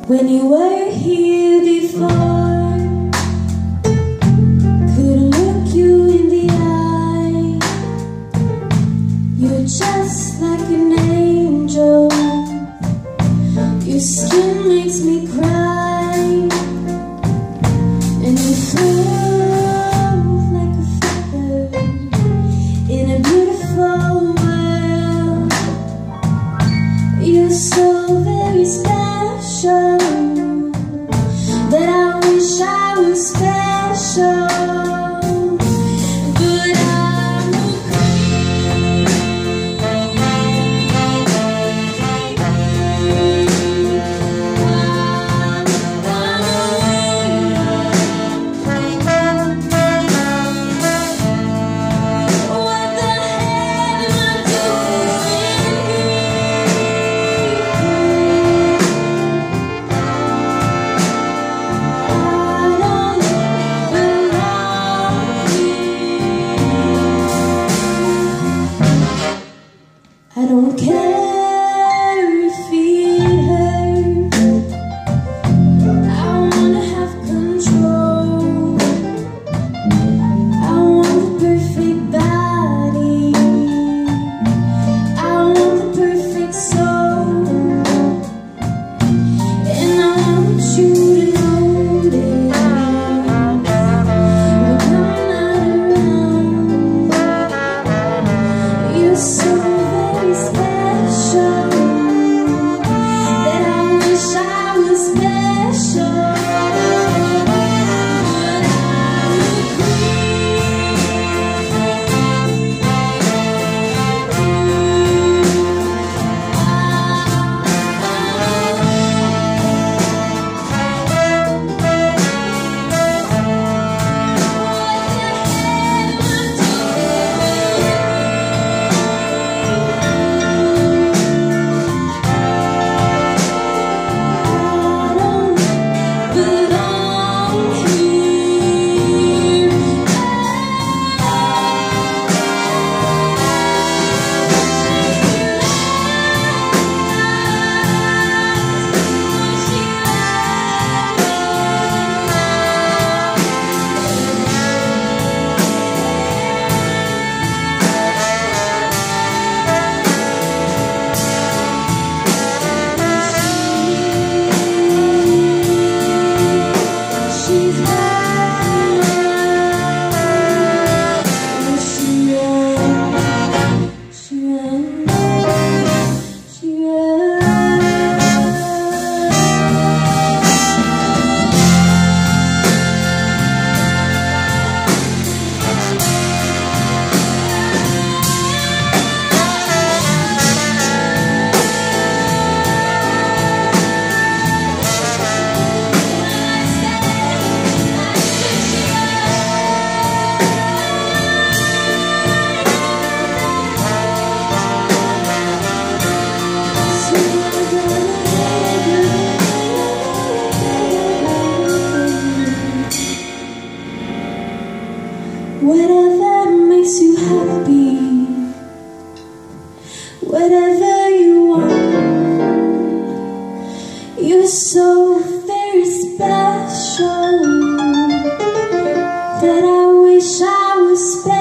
When you were here before, couldn't look you in the eye. You're just like an angel. Your skin makes me cry, and you float like a feather in a beautiful world. You're so very special that I wish I was special. But I'm I don't care if it hurts. I wanna have control. I want the perfect body. I want the perfect soul. And I want you to know that when I'm not around, you're so special that I wish I was special. But I'm a whatever makes you happy, whatever you want. You're so very special that I wish I was special.